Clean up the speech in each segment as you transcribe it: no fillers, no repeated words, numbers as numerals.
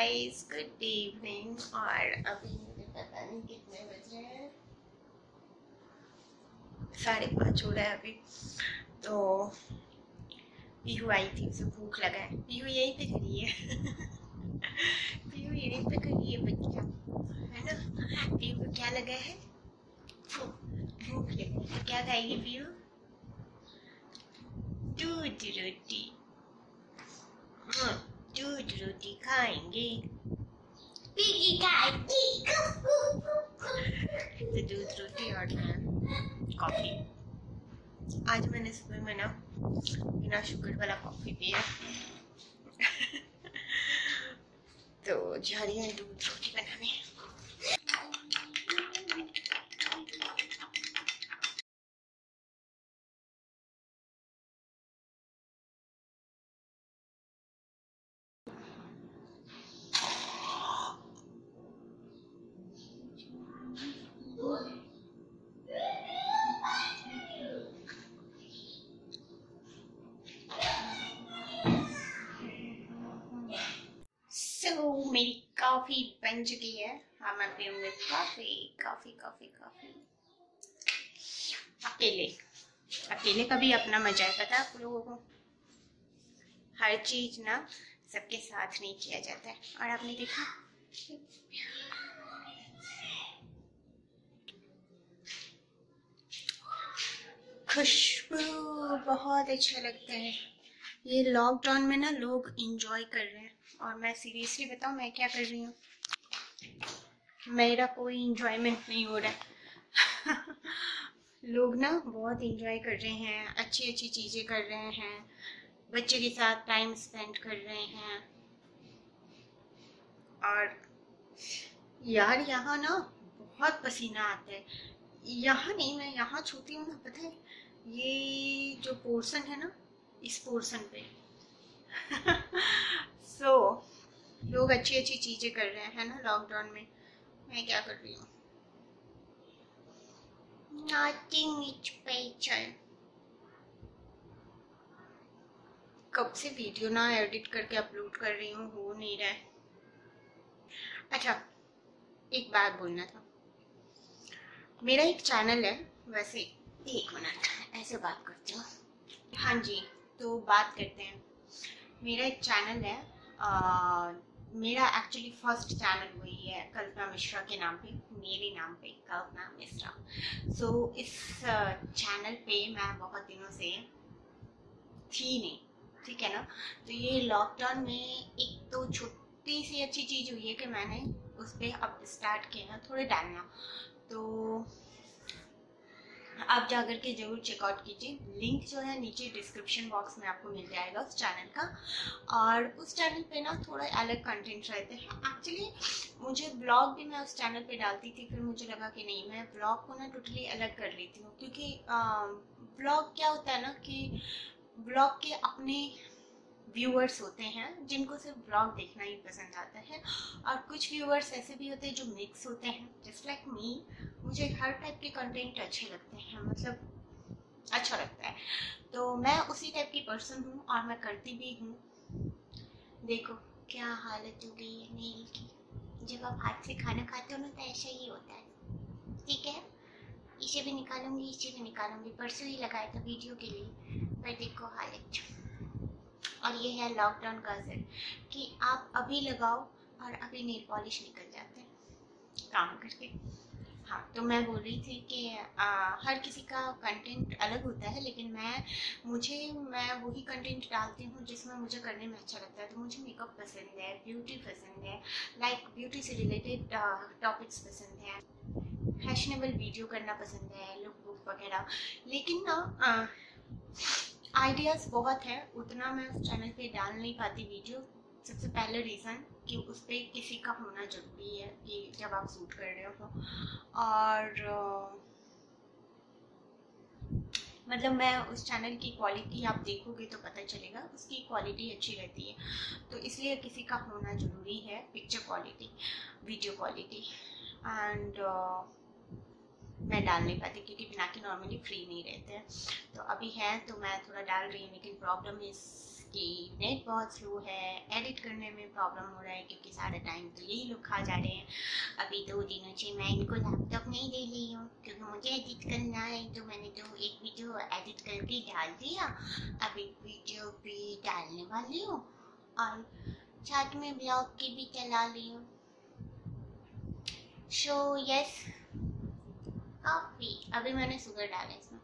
Guys, good evening. और अभी मुझे पता नहीं कितने बज रहे हैं, 5:30 हो रहा है अभी। तो पीहू आई थी, उसे भूख लगा है। पीहू यहीं पे खड़ी है। पीहू यहीं पे खड़ी है बच्चा, है ना। पीहू को क्या लगा है? भूख लगी है। क्या खाएगी पीहू? दूध रोटी। दूध रोटी खाएंगे। पीगी खाएगी। तो दूध रोटी और कॉफी। आज मैंने सुबह में ना बिना शुगर वाला कॉफी पिया। तो जा रही है दूध रोटी बनाने। मेरी कॉफी बन चुकी है। हाँ, मैं पीऊंगी कॉफी कॉफी कॉफी कॉफी। अकेले अकेले का भी अपना मजा है, पता है आप लोगों को। हर चीज ना सबके साथ नहीं किया जाता है। और आपने देखा, खुशबू बहुत अच्छा लगता है। ये लॉकडाउन में ना लोग एंजॉय कर रहे हैं, और मैं सीरियसली बताऊं मैं क्या कर रही हूँ। मेरा कोई एंजॉयमेंट नहीं हो रहा है। लोग ना बहुत एंजॉय कर रहे हैं, अच्छी अच्छी चीजें कर रहे हैं, बच्चे के साथ टाइम स्पेंड कर रहे हैं। और यार यहाँ ना बहुत पसीना आता है। यहाँ नहीं, मैं यहाँ छूती हूँ ना, पता है ये जो पोर्शन है ना, इस पोर्शन पे। लोग अच्छी अच्छी चीजें कर रहे हैं ना लॉकडाउन में। मैं क्या कर रही हूँ? Nothing special. कब से वीडियो ना एडिट करके अपलोड कर रही हूँ, हो नहीं रहा है। अच्छा, एक बात बोलना था। मेरा एक चैनल है, वैसे 1 मिनट ऐसे बात करती हूँ। हाँ जी, तो बात करते हैं। मेरा एक चैनल है, मेरा एक्चुअली फर्स्ट चैनल वही है, कल्पना मिश्रा के नाम पे, मेरे नाम पे कल्पना मिश्रा। सो इस चैनल पे मैं बहुत दिनों से थी नहीं, ठीक है ना। तो ये लॉकडाउन में एक तो छोटी सी अच्छी चीज हुई है कि मैंने उस पर अब स्टार्ट किया थोड़े डालना। तो आप जाकर के जरूर चेकआउट कीजिए। लिंक जो है नीचे डिस्क्रिप्शन बॉक्स में आपको मिल जाएगा उस चैनल का। और उस चैनल पे ना थोड़ा अलग कंटेंट रहते हैं। एक्चुअली मुझे ब्लॉग भी मैं उस चैनल पे डालती थी, फिर मुझे लगा कि नहीं, मैं ब्लॉग को ना टोटली अलग कर लेती हूँ। क्योंकि ब्लॉग क्या होता है ना कि ब्लॉग के अपने व्यूअर्स होते हैं जिनको सिर्फ ब्लॉग देखना ही पसंद आता है, और कुछ व्यूअर्स ऐसे भी होते हैं जो मिक्स होते हैं, जस्ट लाइक मी। मुझे हर टाइप के कंटेंट अच्छे लगते हैं, मतलब अच्छा लगता है। तो मैं उसी टाइप की पर्सन हूँ और मैं करती भी हूँ। देखो क्या हालत हो गई है नेल की। जब आप हाथ से खाना खाते हो ना तो ऐसा ही होता है, ठीक है। इसे भी निकालूंगी, इसे भी निकालूंगी। परसों ही लगाया था वीडियो के लिए, पर देखो हालत। और ये है लॉकडाउन का असर कि आप अभी लगाओ और अभी नेल पॉलिश निकल जाते हैं काम करके। हाँ, तो मैं बोल रही थी कि हर किसी का कंटेंट अलग होता है, लेकिन मैं वही कंटेंट डालती हूँ जिसमें मुझे करने में अच्छा लगता है। तो मुझे मेकअप पसंद है, ब्यूटी पसंद है, लाइक ब्यूटी से रिलेटेड टॉपिक्स पसंद है, फैशनेबल वीडियो करना पसंद है, लुक बुक वगैरह। लेकिन ना आइडियाज़ बहुत है, उतना मैं उस चैनल पे डाल नहीं पाती वीडियो। सबसे पहले रीज़न कि उस पर किसी का होना ज़रूरी है कि जब आप शूट कर रहे हो। और मतलब मैं उस चैनल की क्वालिटी आप देखोगे तो पता चलेगा, उसकी क्वालिटी अच्छी रहती है। तो इसलिए किसी का होना ज़रूरी है, picture quality, video quality. And मैं डाल नहीं पाती क्योंकि पिनाकी नॉर्मली फ्री नहीं रहते हैं। तो अभी है तो मैं थोड़ा डाल रही हूँ, लेकिन प्रॉब्लम इसकी नेट बहुत स्लो है, एडिट करने में प्रॉब्लम हो रहा है क्योंकि सारा टाइम तो यही लोग खा जा रहे हैं। अभी 2 दिनों से मैं इनको लैपटॉप नहीं दे ली हूँ क्योंकि मुझे एडिट करना है, तो मैंने तो एक वीडियो एडिट करके डाल दिया। अब एक वीडियो भी डालने वाली हूँ और साथ में ब्लॉग की भी चला ली हूँ। सो यस, कॉफी अभी मैंने शुगर डाला इसमें,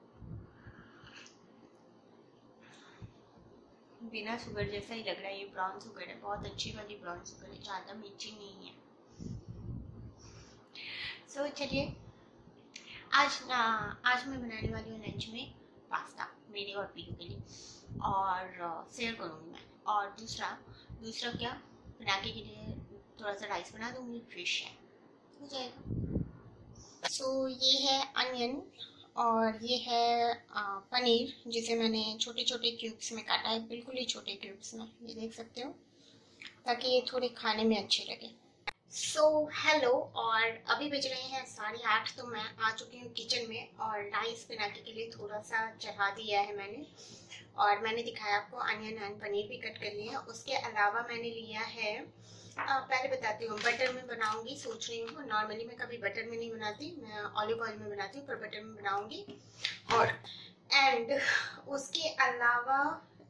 बिना शुगर जैसा ही लग रहा है। ये ब्राउन शुगर है, बहुत अच्छी वाली ब्राउन शुगर है, ज़्यादा मीठी नहीं है। सो चलिए, आज मैं बनाने वाली हूँ लंच में पास्ता मेरे और पीयू के लिए, और शेयर करूँगी मैं। और दूसरा क्या, पिनाकी के लिए थोड़ा सा राइस बना दूँगी, फिश है, हो जाएगा। सो ये है अनियन और ये है पनीर, जिसे मैंने छोटे छोटे क्यूब्स में काटा है, बिल्कुल ही छोटे क्यूब्स में, ये देख सकते हो, ताकि ये थोड़े खाने में अच्छे लगे। सो हेलो, और अभी बज रहे हैं 8:30, तो मैं आ चुकी हूँ किचन में और राइस पिनाकी के लिए थोड़ा सा चढ़ा दिया है मैंने। और मैंने दिखाया आपको अनियन एंड पनीर भी कट कर लिया है। उसके अलावा मैंने लिया है, पहले बताती हूँ, बटर में बनाऊंगी सोच रही हूँ। नॉर्मली मैं कभी बटर में नहीं बनाती, मैं ऑलिव ऑयल में बनाती हूँ, पर बटर में बनाऊंगी। और एंड उसके अलावा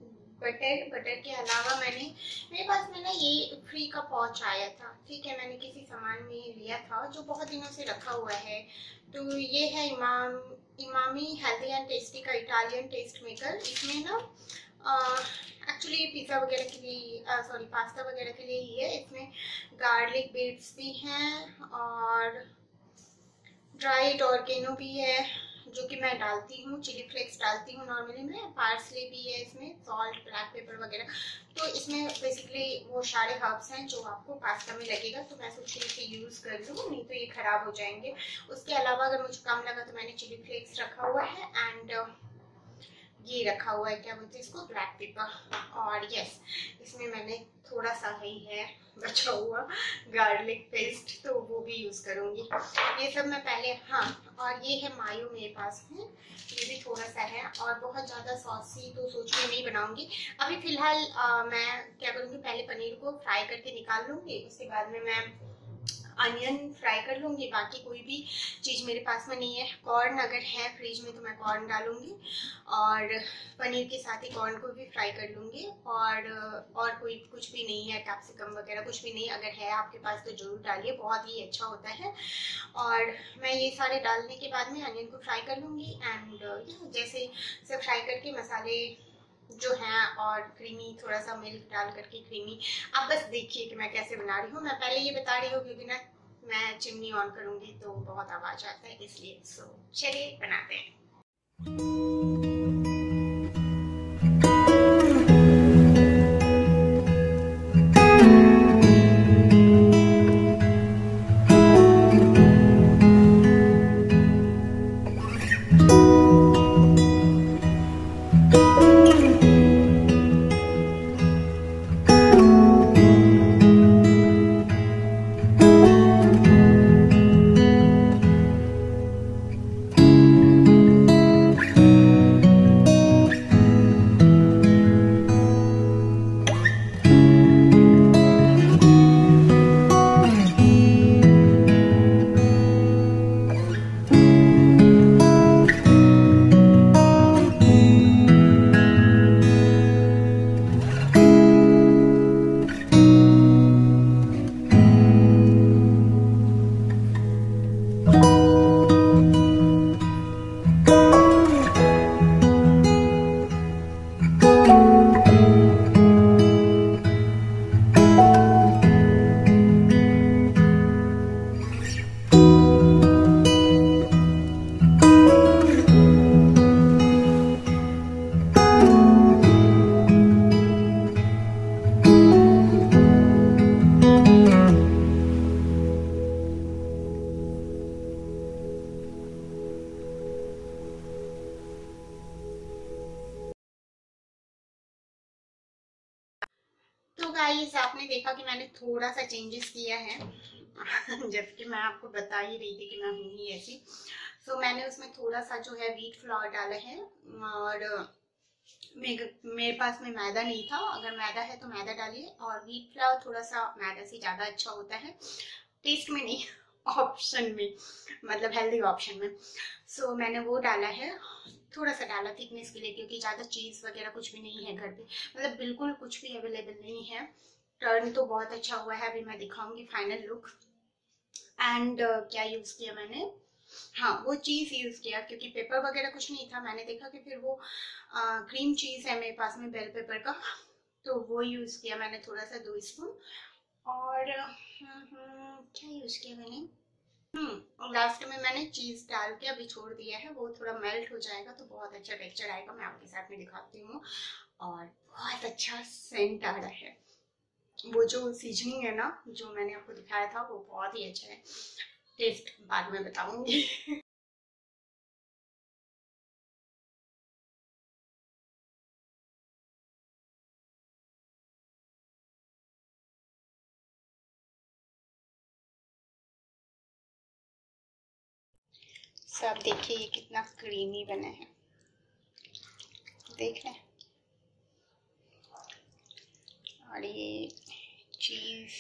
बटर के अलावा मेरे पास में ना ये फ्री का पॉच आया था, ठीक है, मैंने किसी सामान में लिया था जो बहुत दिनों से रखा हुआ है। तो ये है इमामी हेल्दी एंड टेस्टी का इटालियन टेस्ट मेकर। इसमें ना एक्चुअली पिज़्ज़ा वगैरह के लिए, पास्ता वगैरह के लिए ही है। इसमें गार्लिक बीट्स भी हैं और ड्राइड ऑर्गेनो भी है, जो कि मैं डालती हूँ, चिली फ्लेक्स डालती हूँ नॉर्मली मैं, पार्सले भी है इसमें, सॉल्ट, ब्लैक पेपर वगैरह। तो इसमें बेसिकली वो सारे हर्ब्स हैं जो आपको पास्ता में लगेगा, तो मैं सोच रही थी यूज़ कर लूँ, नहीं तो ये ख़राब हो जाएंगे। उसके अलावा अगर मुझे कम लगा तो मैंने चिली फ्लेक्स रखा हुआ है, एंड ये रखा हुआ है, क्या बोलते हैं इसको, ब्लैक पेपर। और यस, इसमें मैंने थोड़ा सा ही है बचा हुआ गार्लिक पेस्ट, तो वो भी यूज़ करूँगी। ये सब मैं पहले, हाँ, और ये है मायो मेरे पास है, ये भी थोड़ा सा है। और बहुत ज़्यादा सॉसी तो सोच के नहीं बनाऊँगी अभी फ़िलहाल। मैं क्या करूँगी, पहले पनीर को फ्राई करके निकाल लूँगी, उसके बाद में मैं अनियन फ्राई कर लूँगी। बाकी कोई भी चीज़ मेरे पास में नहीं है। कॉर्न अगर है फ्रिज में तो मैं कॉर्न डालूँगी, और पनीर के साथ ही कॉर्न को भी फ्राई कर लूँगी। और कोई कुछ भी नहीं है, कैप्सिकम वगैरह कुछ भी नहीं, अगर है आपके पास तो ज़रूर डालिए, बहुत ही अच्छा होता है। और मैं ये सारे डालने के बाद में अनियन को फ्राई कर लूँगी, एंड जैसे सब फ्राई करके मसाले जो है, और क्रीमी थोड़ा सा मिल्क डाल करके क्रीमी, आप बस देखिए कि मैं कैसे बना रही हूँ। मैं पहले ये बता रही हूँ क्योंकि ना मैं चिमनी ऑन करूँगी तो बहुत आवाज़ आता है, इसलिए। सो चलिए बनाते हैं। गाइस आपने देखा कि मैंने थोड़ा सा चेंजेस किया है जबकि मैं आपको बता ही रही थी कि मैं हूँ ही ऐसी। सो मैंने उसमें थोड़ा सा जो है व्हीट फ्लावर डाला है, और मेरे पास में मैदा नहीं था, अगर मैदा है तो मैदा डालिए, और व्हीट फ्लावर थोड़ा सा मैदा से ज़्यादा अच्छा होता है टेस्ट में नहीं ऑप्शन में, मतलब हेल्दी ऑप्शन में। सो मैंने वो डाला है, थोड़ा सा डाला थिकनेस के लिए, क्योंकि ज़्यादा चीज़ वगैरह कुछ भी नहीं है घर पे, मतलब बिल्कुल कुछ भी अवेलेबल नहीं है। टर्न तो बहुत अच्छा हुआ है, अभी मैं दिखाऊंगी फाइनल लुक। एंड क्या यूज़ किया मैंने, हाँ वो चीज़ यूज़ किया, क्योंकि पेपर वगैरह कुछ नहीं था। मैंने देखा कि फिर वो क्रीम चीज़ है मेरे पास में बेल पेपर का, तो वो यूज़ किया मैंने थोड़ा सा 2 स्पून। और क्या यूज़ किया मैंने, और लास्ट में मैंने चीज़ डाल के अभी छोड़ दिया है, वो थोड़ा मेल्ट हो जाएगा तो बहुत अच्छा टेक्सचर आएगा। मैं आपके साथ में दिखाती हूँ, और बहुत अच्छा सेंट आ रहा है। वो जो सीजनिंग है ना जो मैंने आपको दिखाया था वो बहुत ही अच्छा है, टेस्ट बाद में बताऊंगी सब देखिए ये कितना क्रीमी बना है, देख रहे हैं। और ये चीज़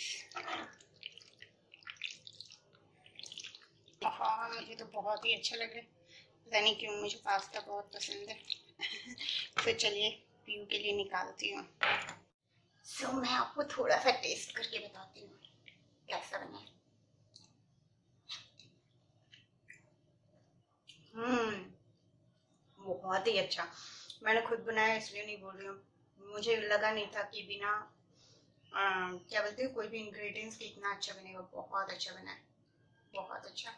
मुझे तो बहुत ही अच्छा लग रहा है, पता नहीं क्यों मुझे पास्ता बहुत पसंद है तो चलिए पीयू के लिए निकालती हूँ। सो मैं आपको थोड़ा सा टेस्ट करके बताती हूँ कैसा बना है। बहुत ही अच्छा, मैंने खुद बनाया इसलिए नहीं बोल रही हूँ, मुझे लगा नहीं था कि बिना क्या बोलते हैं कोई भी इंग्रेडिएंट्स के इतना अच्छा बनेगा। बहुत अच्छा बना है, बहुत अच्छा।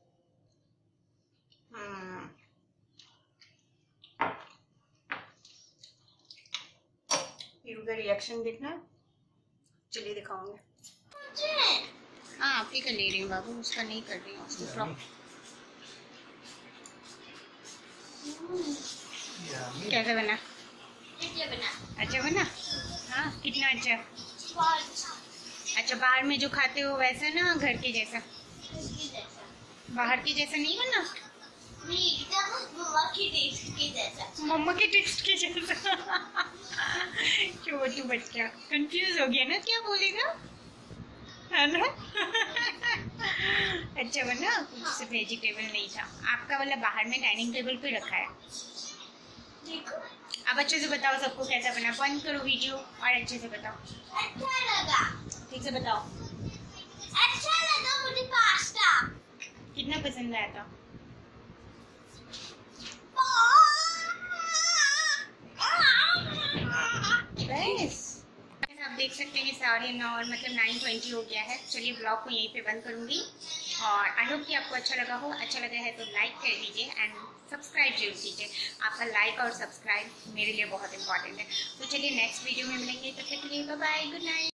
पीयू का रिएक्शन देखना, चलिए दिखाऊंगी। हाँ आप ही का ले रही हूँ बाबू, उसका नहीं कर रही हूँ, उसको कैसा बना, अच्छा बना, हाँ कितना अच्छा। अच्छा बाहर में जो खाते हो वैसा ना, घर के जैसा, बाहर के जैसा नहीं बना, मम्मा के टेस्ट के जैसा छोटू बच्चा कंफ्यूज हो गया ना, क्या बोलेगा, है ना अच्छा बना, कुछ से वेजिटेबल नहीं था। आपका वाला बाहर में डाइनिंग टेबल पे रखा है। अब अच्छे से बताओ सबको कैसा बना, बंद करो वीडियो और अच्छे से बताओ। अच्छा लगा, ठीक से बताओ। अच्छा लगा मुझे पास्ता, कितना पसंद आया था। बस आप देख सकते हैं 9:30 मतलब 9:20 हो गया है। चलिए ब्लॉग को यहीं पे बंद करूंगी, और आई होप कि आपको अच्छा लगा हो। अच्छा लगा है तो लाइक कर दीजिए एंड सब्सक्राइब जरूर कीजिए। आपका लाइक और सब्सक्राइब मेरे लिए बहुत इंपॉर्टेंट है। तो चलिए नेक्स्ट वीडियो में मिलेंगे, तब तक के लिए बाय बाय, गुड नाइट।